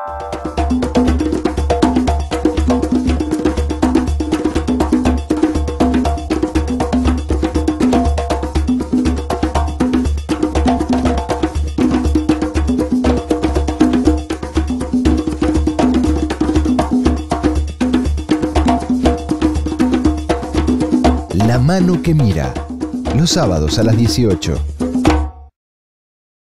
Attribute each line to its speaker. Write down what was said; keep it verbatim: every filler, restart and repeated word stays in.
Speaker 1: La mano que mira, los sábados a las dieciocho.